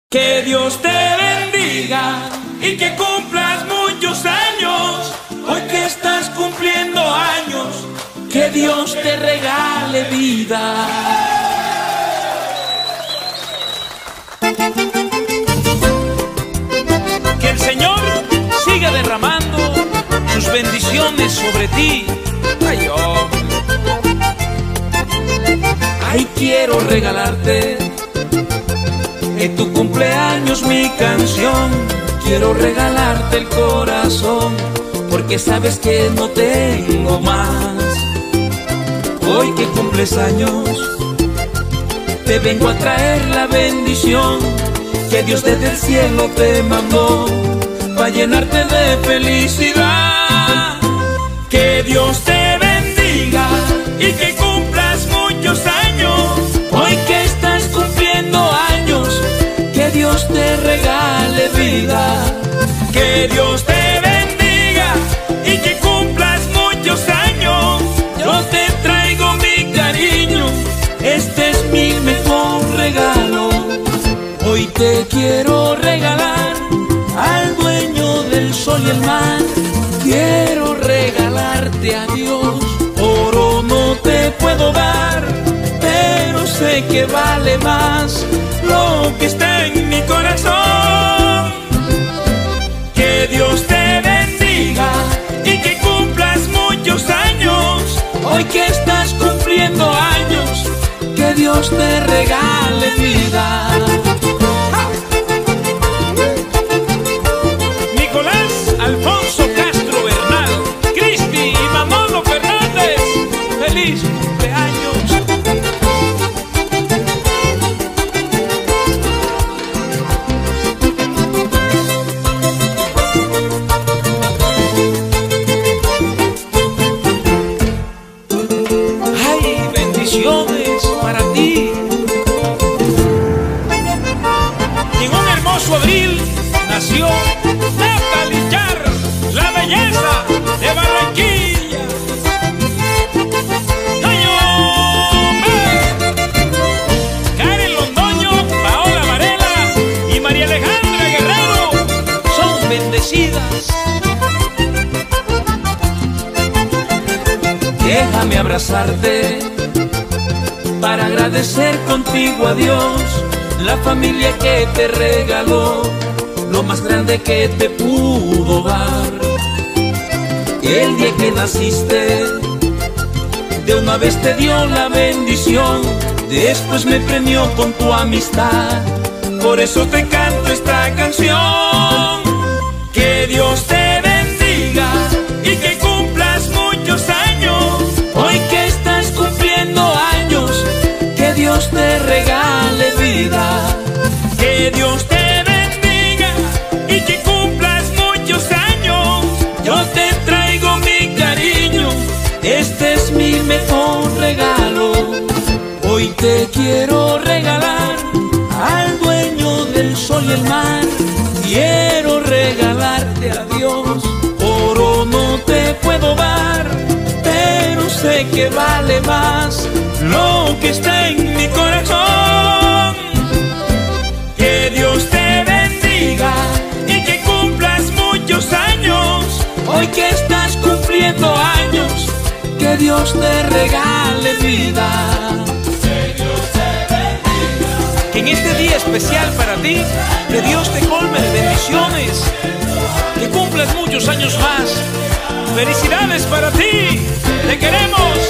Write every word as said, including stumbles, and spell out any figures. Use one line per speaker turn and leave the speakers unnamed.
Que Dios te bendiga y que cumplas muchos años. Hoy que estás cumpliendo años, que Dios te regale vida. Que el Señor siga derramando sus bendiciones sobre ti. Ay, hombre. Ay, quiero regalarte en tu cumpleaños mi canción. Quiero regalarte el corazón, porque sabes que no tengo más. Hoy que cumples años, te vengo a traer la bendición que Dios desde el cielo te mandó, para llenarte de felicidad. Que Dios te bendiga y que cumplas muchos años. Hoy que estás cumpliendo años, que Dios te regale vida. Que Dios te bendiga y que cumplas muchos años. Yo te traigo mi cariño, este es mi mejor regalo. Hoy te quiero regalar al dueño del sol y el mar. Quiero regalarte a Dios. Oro no te puedo dar, pero sé que vale más lo que está en mi corazón. Que Dios te bendiga y que cumplas muchos años. Hoy que estás cumpliendo años, que Dios te regale vida. Nicolás Alfonso Castro Bernal, Cristi y Manolo Fernández, feliz cumpleaños. Ay, bendiciones para ti. En un hermoso abril nació Natalie Char, la belleza de Barranquilla. ¡Ay, hombre! Karen Londoño, Paola Varela y María Alejandra Guerrero son bendecidas. Déjame abrazarte para agradecer contigo a Dios la familia que te regaló, lo más grande que te pudo dar. El día que naciste, de una vez te dio la bendición, después me premió con tu amistad. Por eso te canto esta canción. Que Dios te bendiga y que cumplas muchos años. Hoy que estás cumpliendo años, que Dios te regale vida. Que Dios te bendiga y que cumplas muchos años. Yo te traigo mi cariño, este es mi mejor regalo. Hoy te quiero regalar al dueño del sol y el mar. Quiero regalarte a Dios. Oro no te puedo dar, pero sé que vale más lo que está en mi corazón. Que Dios te bendiga y que cumplas muchos años. Hoy que estás cumpliendo años, que Dios te regale vida. Que Dios te bendiga. Que en este día especial para ti, que Dios te colme de bendiciones, que cumplas muchos años más. Felicidades para ti, te queremos.